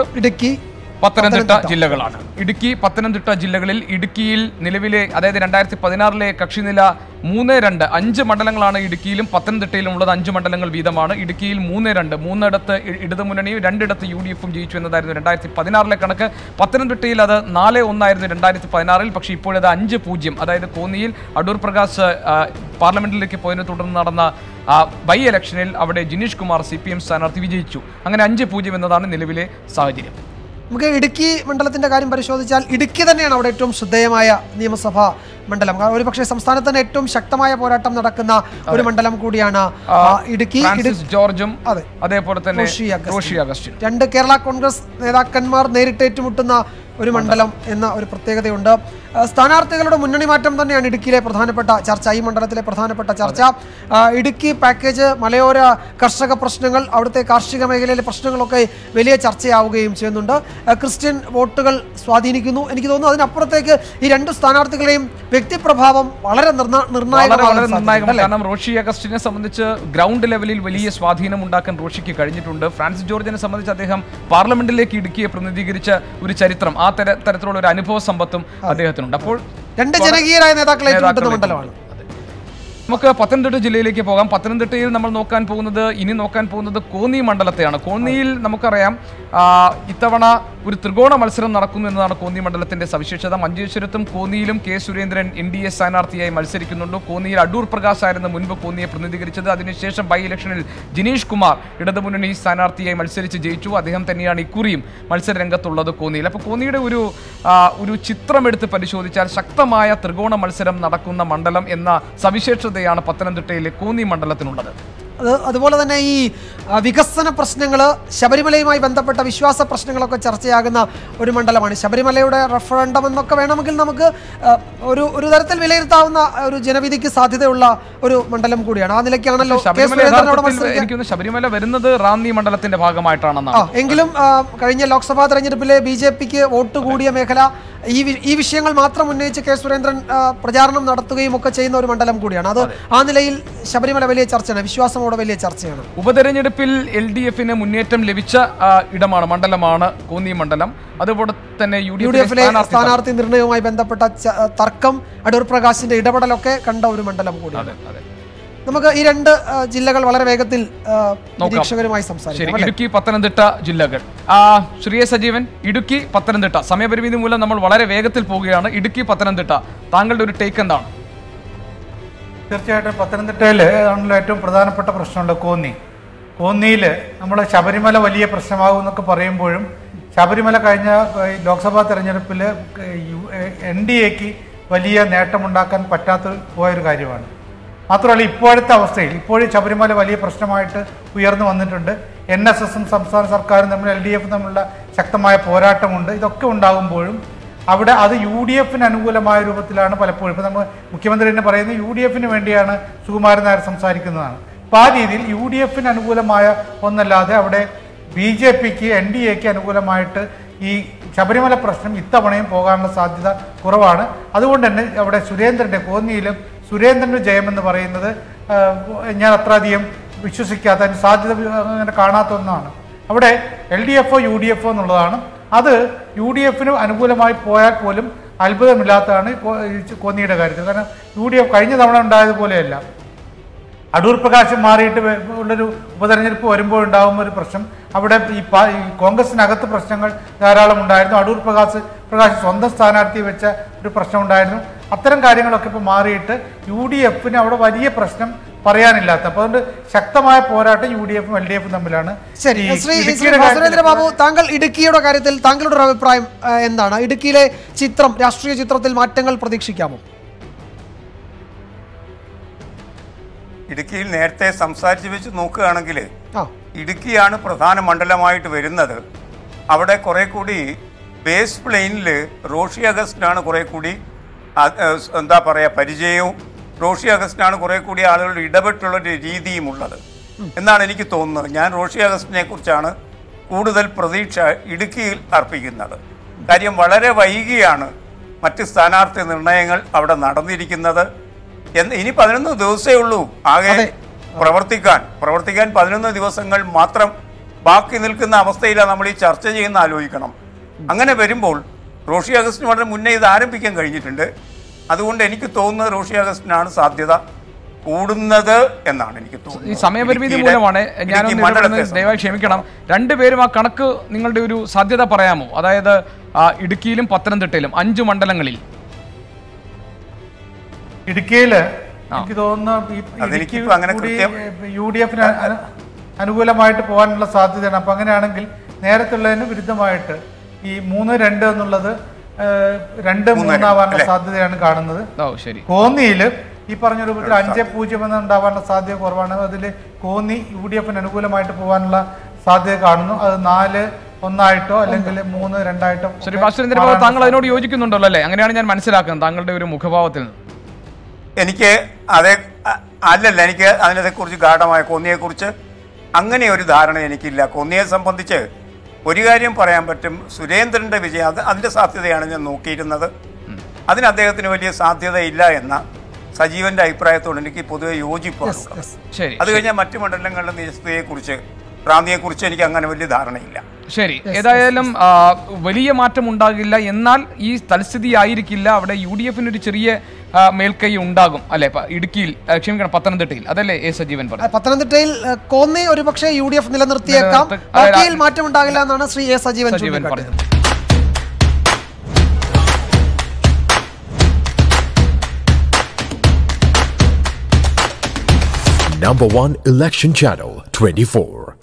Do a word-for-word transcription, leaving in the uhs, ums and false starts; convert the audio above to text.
ഇടുക്കി, പത്തനംതിട്ട ജില്ലകളാണ്. ഇടുക്കി, പത്തനംതിട്ട ജില്ലകളിൽ ഇടുക്കിയിൽ നിലവിലെ അതായത് രണ്ടായിരത്തി പതിനാറിലെ കക്ഷിനില മൂന്ന് രണ്ട് അഞ്ച് മണ്ഡലങ്ങളാണ് ഇടുക്കിയിലും പത്തനംതിട്ടയിലും ഉള്ളത്. അഞ്ച് മണ്ഡലങ്ങൾ വീതമാണ്. ഇടുക്കിയിൽ മൂന്ന് രണ്ട് മൂന്നിടത്ത് ഇടതുമുന്നണിയും രണ്ടിടത്ത് യു ഡി എഫും ജയിച്ചു എന്നതായിരുന്നു രണ്ടായിരത്തി പതിനാറിലെ കണക്ക്. പത്തനംതിട്ടയിൽ അത് നാല് ഒന്നായിരുന്നു രണ്ടായിരത്തി പതിനാറിൽ. പക്ഷേ ഇപ്പോഴത് അഞ്ച് പൂജ്യം. അതായത് കോന്നിയിൽ അടൂർ പ്രകാശ് പാർലമെന്റിലേക്ക് പോയതിനെ തുടർന്ന് നടന്ന ബൈ ഇലക്ഷനിൽ അവിടെ Jineesh Kumar C P M സ്ഥാനാർത്ഥി വിജയിച്ചു. അങ്ങനെ അഞ്ച് പൂജ്യം എന്നതാണ് നിലവിലെ സാഹചര്യം. നമുക്ക് ഇടുക്കി മണ്ഡലത്തിന്റെ കാര്യം പരിശോധിച്ചാൽ ഇടുക്കി തന്നെയാണ് അവിടെ ഏറ്റവും ശ്രദ്ധേയമായ നിയമസഭാ മണ്ഡലം. ഒരുപക്ഷെ സംസ്ഥാനത്ത് തന്നെ ഏറ്റവും ശക്തമായ പോരാട്ടം നടക്കുന്ന ഒരു മണ്ഡലം കൂടിയാണ് ഇടുക്കി. ജോർജും അതേപോലെ തന്നെ റോഷി അഗസ്റ്റിൻ, രണ്ട് കേരള കോൺഗ്രസ് നേതാക്കന്മാർ നേരിട്ട് ഏറ്റുമുട്ടുന്ന ഒരു മണ്ഡലം എന്ന ഒരു പ്രത്യേകതയുണ്ട്. സ്ഥാനാർത്ഥികളുടെ മുന്നണി മാറ്റം തന്നെയാണ് ഇടുക്കിയിലെ പ്രധാനപ്പെട്ട ചർച്ച, ഈ മണ്ഡലത്തിലെ പ്രധാനപ്പെട്ട ചർച്ച. ഇടുക്കി പാക്കേജ്, മലയോര കർഷക പ്രശ്നങ്ങൾ, അവിടുത്തെ കാർഷിക മേഖലയിലെ പ്രശ്നങ്ങളൊക്കെ വലിയ ചർച്ചയാവുകയും ചെയ്യുന്നുണ്ട്. ക്രിസ്ത്യൻ വോട്ടുകൾ സ്വാധീനിക്കുന്നു. എനിക്ക് തോന്നുന്നു അതിനപ്പുറത്തേക്ക് ഈ രണ്ട് സ്ഥാനാർത്ഥികളെയും വ്യക്തിപ്രഭാവം വളരെ നിർണായകമാണ്. കാരണം റോഷി അഗസ്റ്റിനെ സംബന്ധിച്ച് ഗ്രൗണ്ട് ലെവലിൽ വലിയ സ്വാധീനം ഉണ്ടാക്കാൻ റോഷിക്ക് കഴിഞ്ഞിട്ടുണ്ട്. ഫ്രാൻസിസ് ജോർജിനെ സംബന്ധിച്ച് അദ്ദേഹം പാർലമെന്റിലേക്ക് ഇടുക്കിയെ പ്രതിനിധീകരിച്ച ഒരു ചരിത്രം, ആ തരത്തിലുള്ള ഒരു അനുഭവ സമ്പത്തും അദ്ദേഹത്തിനുണ്ട്. അപ്പോൾ രണ്ട് ജനകീയരായ നേതാക്കളെ മണ്ഡലമാണ്. നമുക്ക് പത്തനംതിട്ട ജില്ലയിലേക്ക് പോകാം. പത്തനംതിട്ടയിൽ നമ്മൾ നോക്കാൻ പോകുന്നത് ഇനി നോക്കാൻ പോകുന്നത് കോന്നി മണ്ഡലത്തെയാണ്. കോന്നിയിൽ നമുക്കറിയാം ഇത്തവണ ഒരു ത്രികോണ മത്സരം നടക്കുന്നു എന്നതാണ് കോന്നി മണ്ഡലത്തിന്റെ സവിശേഷത. മഞ്ചേശ്വരത്തും കോന്നിയിലും K Surendran N D A സ്ഥാനാർത്ഥിയായി മത്സരിക്കുന്നുണ്ട്. കോന്നിയിൽ അടൂർ പ്രകാശ് ആയിരുന്നു മുൻപ് കോന്നിയെ പ്രതിനിധീകരിച്ചത്. അതിനുശേഷം ബൈ ഇലക്ഷനിൽ ജിനീഷ് കുമാർ ഇടതുമുന്നണി സ്ഥാനാർത്ഥിയായി മത്സരിച്ച് ജയിച്ചു. അദ്ദേഹം തന്നെയാണ് ഇക്കുറിയും മത്സര രംഗത്തുള്ളത് കോന്നിയിൽ. അപ്പോൾ കോന്നിയുടെ ഒരു ഒരു ചിത്രമെടുത്ത് പരിശോധിച്ചാൽ ശക്തമായ ത്രികോണ മത്സരം നടക്കുന്ന മണ്ഡലം എന്ന സവിശേഷതയാണ് പത്തനംതിട്ടയിലെ കോന്നി മണ്ഡലത്തിനുള്ളത്. അത് അതുപോലെ തന്നെ ഈ വികസന പ്രശ്നങ്ങൾ, ശബരിമലയുമായി ബന്ധപ്പെട്ട വിശ്വാസ പ്രശ്നങ്ങളൊക്കെ ചർച്ചയാകുന്ന ഒരു മണ്ഡലമാണ്. ശബരിമലയുടെ റഫറൻഡം എന്നൊക്കെ വേണമെങ്കിൽ നമുക്ക് ഒരു ഒരു തരത്തിൽ വിലയിരുത്താവുന്ന ഒരു ജനവിധിക്ക് സാധ്യതയുള്ള ഒരു മണ്ഡലം കൂടിയാണ്. ആ നിലയ്ക്കാണല്ലോ ശബരിമല വരുന്നത് റാന്നി മണ്ഡലത്തിന്റെ ഭാഗമായിട്ടാണെന്നാണ്. എങ്കിലും കഴിഞ്ഞ ലോക്സഭാ തെരഞ്ഞെടുപ്പിലെ ബി ജെ പിക്ക് വോട്ട് കൂടിയ മേഖല ഈ ഈ വിഷയങ്ങൾ മാത്രം ഉന്നയിച്ച് കെ സുരേന്ദ്രൻ പ്രചാരണം നടത്തുകയും ഒക്കെ ചെയ്യുന്ന ഒരു മണ്ഡലം കൂടിയാണ്. അത് ആ നിലയിൽ ശബരിമല വലിയ ചർച്ചയാണ്, വിശ്വാസമോടെ വലിയ ചർച്ചയാണ്. ഉപതെരഞ്ഞെടുപ്പിൽ എൽ ഡി എഫിന് മുന്നേറ്റം ലഭിച്ച ഇടമാണ്, മണ്ഡലമാണ് കോന്നി മണ്ഡലം. അതുപോലെ തന്നെ യു ഡി എഫിലെ സ്ഥാനാർത്ഥി നിർണയവുമായി ബന്ധപ്പെട്ട തർക്കം, അടൂർ പ്രകാശിന്റെ ഇടപെടലൊക്കെ കണ്ട ഒരു മണ്ഡലം കൂടിയാണ്. നമുക്ക് ഈ രണ്ട് ജില്ലകൾ വളരെ വേഗത്തിൽ നിരീക്ഷകരുമായി സംസാരിക്കാം. ഇടുക്കി, പത്തനംതിട്ട ജില്ലകൾ. ശ്രീ സജീവൻ, ഇടുക്കി, പത്തനംതിട്ട, സമയപരിമിതി മൂലം നമ്മൾ വളരെ വേഗത്തിൽ പോവുകയാണ്. ഇടുക്കി, പത്തനംതിട്ട, താങ്കളുടെ ഒരു ടേക്ക് എന്താണ്? തീർച്ചയായിട്ടും പത്തനംതിട്ടയിൽ ആണല്ലോ ഏറ്റവും പ്രധാനപ്പെട്ട പ്രശ്നമുള്ള കോന്നി. കോന്നിയിൽ നമ്മൾ ശബരിമല വലിയ പ്രശ്നമാകും എന്നൊക്കെ പറയുമ്പോഴും ശബരിമല കഴിഞ്ഞ ലോക്സഭാ തെരഞ്ഞെടുപ്പിൽ എൻ ഡി എക്ക് വലിയ നേട്ടമുണ്ടാക്കാൻ പറ്റാത്ത പോയൊരു കാര്യമാണ്. മാത്രമല്ല ഇപ്പോഴത്തെ അവസ്ഥയിൽ ഇപ്പോഴും ശബരിമല വലിയ പ്രശ്നമായിട്ട് ഉയർന്നു വന്നിട്ടുണ്ട്. എൻ എസ് എസും സംസ്ഥാന സർക്കാരും തമ്മിൽ എൽ ഡി എഫും തമ്മിലുള്ള ശക്തമായ പോരാട്ടമുണ്ട്. ഇതൊക്കെ ഉണ്ടാകുമ്പോഴും അവിടെ അത് യു ഡി എഫിന് അനുകൂലമായ രൂപത്തിലാണ് പലപ്പോഴും. ഇപ്പോൾ നമ്മൾ മുഖ്യമന്ത്രി തന്നെ പറയുന്നത് യു ഡി എഫിന് വേണ്ടിയാണ് സുകുമാരൻ നായർ സംസാരിക്കുന്നതാണ്. അപ്പോൾ ആ രീതിയിൽ യു ഡി എഫിന് അനുകൂലമായ ഒന്നല്ലാതെ അവിടെ ബി ജെ പിക്ക് എൻ ഡി എക്ക് അനുകൂലമായിട്ട് ഈ ശബരിമല പ്രശ്നം ഇത്തവണയും പോകാനുള്ള സാധ്യത കുറവാണ്. അതുകൊണ്ട് തന്നെ അവിടെ സുരേന്ദ്രൻ്റെ കോന്നിയിലും സുരേന്ദ്രൻ്റെ ജയമെന്ന് പറയുന്നത് ഞാൻ അത്ര അധികം വിശ്വസിക്കാത്ത, സാധ്യത അങ്ങനെ കാണാത്ത ഒന്നാണ്. അവിടെ എൽ ഡി എഫോ യു ഡി എഫോ എന്നുള്ളതാണ്. അത് യു ഡി എഫിന് അനുകൂലമായി പോയാൽ പോലും അത്ഭുതമില്ലാത്തതാണ് കോന്നിയുടെ കാര്യത്തിൽ. കാരണം യു ഡി എഫ് കഴിഞ്ഞ തവണ ഉണ്ടായതുപോലെയല്ല. അടൂർ പ്രകാശ് മാറിയിട്ട് ഉള്ളൊരു ഉപതെരഞ്ഞെടുപ്പ് വരുമ്പോഴുണ്ടാകുന്ന ഒരു പ്രശ്നം, അവിടെ ഈ കോൺഗ്രസിനകത്ത് പ്രശ്നങ്ങൾ ധാരാളം ഉണ്ടായിരുന്നു. അടൂർ പ്രകാശ് പ്രകാശ് സ്വന്തം സ്ഥാനാർത്ഥി വെച്ച ഒരു പ്രശ്നം ഉണ്ടായിരുന്നു. അത്തരം കാര്യങ്ങളൊക്കെ ഇപ്പോൾ മാറിയിട്ട് യു ഡി എഫിന് അവിടെ വലിയ പ്രശ്നം പറയാനില്ലാത്ത, അപ്പോൾ അതുകൊണ്ട് ശക്തമായ പോരാട്ടം യു ഡി എഫും എൽ ഡി എഫും തമ്മിലാണ്. ശരി, സുരേന്ദ്രബാബു, താങ്കൾ ഇടുക്കിയുടെ കാര്യത്തിൽ താങ്കളുടെ ഒരു അഭിപ്രായം എന്താണ്? ഇടുക്കിയിലെ ചിത്രം, രാഷ്ട്രീയ ചിത്രത്തിൽ മാറ്റങ്ങൾ പ്രതീക്ഷിക്കാമോ? ഇടുക്കിയിൽ നേരത്തെ സംസാരിച്ച് വെച്ച് നോക്കുകയാണെങ്കിൽ ഇടുക്കിയാണ് പ്രധാന മണ്ഡലമായിട്ട് വരുന്നത്. അവിടെ കുറെ കൂടി ബേസ് പ്ലെയിനിൽ റോഷി അഗസ്റ്റിനാണ് കുറെ കൂടി എന്താ പറയുക പരിചയവും, റോഷി അഗസ്റ്റിനാണ് കുറെ കൂടി ആളുകളുടെ ഇടപെട്ടുള്ളൊരു രീതിയും ഉള്ളത് എന്നാണ് എനിക്ക് തോന്നുന്നത്. ഞാൻ റോഷി അഗസ്റ്റിനെ കുറിച്ചാണ് കൂടുതൽ പ്രതീക്ഷ ഇടുക്കിയിൽ അർപ്പിക്കുന്നത്. കാര്യം വളരെ വൈകിയാണ് മറ്റ് സ്ഥാനാർത്ഥി നിർണയങ്ങൾ അവിടെ നടന്നിരിക്കുന്നത്. എന്ന് ഇനി പതിനൊന്ന് ദിവസമേ ഉള്ളൂ ആകെ പ്രവർത്തിക്കാൻ പ്രവർത്തിക്കാൻ പതിനൊന്ന് ദിവസങ്ങൾ മാത്രം ബാക്കി നിൽക്കുന്ന അവസ്ഥയിലാണ് നമ്മൾ ഈ ചർച്ച ചെയ്യുന്ന ആലോചിക്കണം. അങ്ങനെ വരുമ്പോൾ റോഷി അഗസ്റ്റിന് വളരെ മുന്നേ ഇത് ആരംഭിക്കാൻ കഴിഞ്ഞിട്ടുണ്ട്. അതുകൊണ്ട് എനിക്ക് തോന്നുന്നത് റോഷി അഗസ്റ്റിനാണ് സാധ്യത കൂടുന്നത് എന്നാണ് എനിക്ക് തോന്നുന്നത്. ഈ സമയപരിമിതി മൂലമാണ് ഞാൻ ദയവായി ക്ഷമിക്കണം. രണ്ടുപേരും ആ കണക്ക് നിങ്ങളുടെ ഒരു സാധ്യത പറയാമോ? അതായത് ഇടുക്കിയിലും പത്തനംതിട്ടയിലും അഞ്ചു മണ്ഡലങ്ങളിൽ. ഇടുക്കിയില് എനിക്ക് തോന്നുന്നു യു ഡി എഫിന് അനുകൂലമായിട്ട് പോകാനുള്ള സാധ്യതയാണ്. അപ്പൊ അങ്ങനെയാണെങ്കിൽ നേരത്തുള്ളതിന് വിരുദ്ധമായിട്ട് ഈ മൂന്ന് രണ്ട് എന്നുള്ളത് രണ്ട് മൂന്നാവാനുള്ള സാധ്യതയാണ് കാണുന്നത്. കോന്നിയില് ഈ പറഞ്ഞ രൂപത്തിൽ അഞ്ച് പൂജ്യം എന്ന് ഉണ്ടാവാനുള്ള സാധ്യത കുറവാണ്. അതിൽ കോന്നി യു ഡി എഫിന് അനുകൂലമായിട്ട് പോകാനുള്ള സാധ്യത കാണുന്നു. അത് നാല് ഒന്നായിട്ടോ അല്ലെങ്കിൽ മൂന്ന് രണ്ടായിട്ടോ. ശ്രീ ഭാസ്കരേന്ദ്രബാബു, താങ്കൾ അതിനോട് യോജിക്കുന്നുണ്ടല്ലോ അല്ലേ? അങ്ങനെയാണ് ഞാൻ മനസ്സിലാക്കുന്നത് താങ്കളുടെ ഒരു മുഖഭാവത്തിൽ നിന്ന്. എനിക്ക് അതേ അല്ലല്ല എനിക്ക് അതിനെക്കുറിച്ച് ഗാഢമായ കോന്നിയെക്കുറിച്ച് അങ്ങനെ ഒരു ധാരണ എനിക്കില്ല. കോന്നിയെ സംബന്ധിച്ച് ഒരു കാര്യം പറയാൻ പറ്റും, സുരേന്ദ്രന്റെ വിജയം അത് അതിൻ്റെ സാധ്യതയാണ് ഞാൻ നോക്കിയിരുന്നത്. അതിന് അദ്ദേഹത്തിന് വലിയ സാധ്യതയില്ല എന്ന സജീവന്റെ അഭിപ്രായത്തോട് എനിക്ക് പൊതുവെ യോജിപ്പാണ്. അത് കഴിഞ്ഞാൽ മറ്റു മണ്ഡലങ്ങളുടെ നിജസ്ഥതയെക്കുറിച്ച് പ്രാന്തിയെക്കുറിച്ച് എനിക്ക് അങ്ങനെ വലിയ ധാരണയില്ല. ശരി, ഏതായാലും വലിയ മാറ്റം ഉണ്ടാകില്ല. എന്നാൽ ഈ തൽസ്ഥിതി ആയിരിക്കില്ല. അവിടെ യു ഡി എഫിന് ഒരു ചെറിയ മേൽക്കൈ ഉണ്ടാകും അല്ലെ? ഇടുക്കിയിൽ, ക്ഷമിക്കണം, പത്തനംതിട്ടയിൽ. അതല്ലേ എ സജീവൻ പറഞ്ഞു? പത്തനംതിട്ടയിൽ കോന്നി ഒരുപക്ഷെ യു ഡി എഫ് നിലനിർത്തിയേക്കാം, ബാക്കിയിൽ മാറ്റം ഉണ്ടാകില്ല എന്നാണ് ശ്രീ എ സജീവൻ പറഞ്ഞത്. Number one election channel, twenty-four.